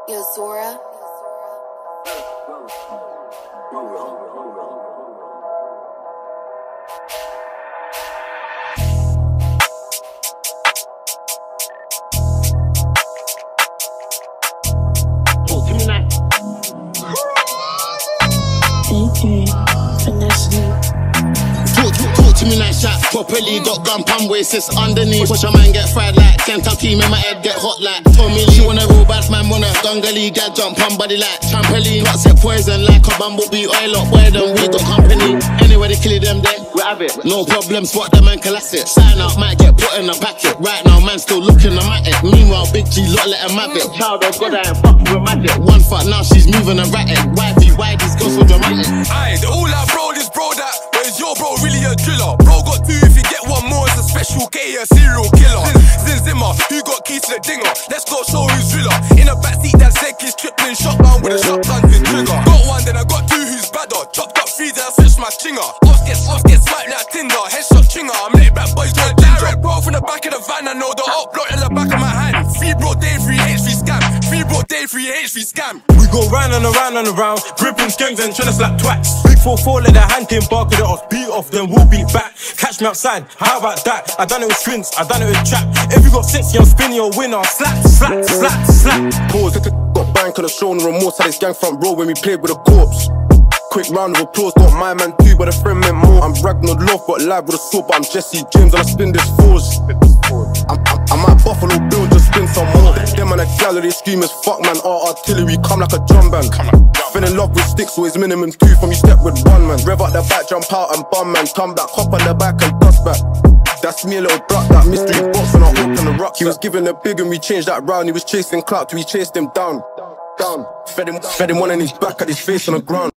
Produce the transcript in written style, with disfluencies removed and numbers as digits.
Yo, Zora. Talk to me like shot properly, got gun palm waist, it's underneath. Watch a man get fried like Kentucky, make my head get hot like Tommy Lee. She wanna roll bad man, wanna gungali, get jump on body like trampoline. Got set poison like a bumblebee, oil up, boy, then we got company. Anyway, they kill them, then we have it. No problem, spot the man classic. Sign out, might get put in a packet. Right now, man still looking at it. Meanwhile, Big G, lot let him have it. Child of God, I ain't fucking with magic. One fuck, now she's moving erratic. Why these girls so dramatic? Aye, the all out bro, this bro that. But is your bro really a driller? Bro got two, if you get one more, it's a special K, a serial killer. Zin Zimmer, who got keys to the dinger? Let's go show who's driller. In a backseat, that Zeg is tripling shotgun with a shotgun pin trigger. Got one, then I got two who's badder. Chopped up three, then I switched my chinger. Off get swiped like Tinder. Headshot chinger, I'm lit back boys got direct bro from the back of the van. I know the up block in the back of my hand. Free bro day, free HV scam. Free bro day, free HV scam. We go round and around and around, gripping skanks and tryna slap twats. Big 4-4, let the hand team bark it off, beat off, then we'll beat back. Catch me outside, how about that? I done it with strings, I done it with trap. If you got 60, I'm spinning your winner. Slap, slap, slap, slap. Pause, got bank on the show, no remorse. Had this gang front row when we played with a corpse. Quick round of applause, got my man too, but a friend meant more. I'm Ragnar Love, got live with a sword, but I'm Jesse James and I spin this force. I'm at Buffalo Bill, just spin some more. Them on the gallery scream as fuck, man. Our artillery come like a drum band. Fell in love with sticks, always minimum two from you step with one man. Rev out the back, jump out and bum man. Come back, hop on the back and dust back. That's me, a little brat, that mystery box when I open the rock. He was giving a big and we changed that round. He was chasing clout till we chased him down. Fed him one in his back, had his face on the ground.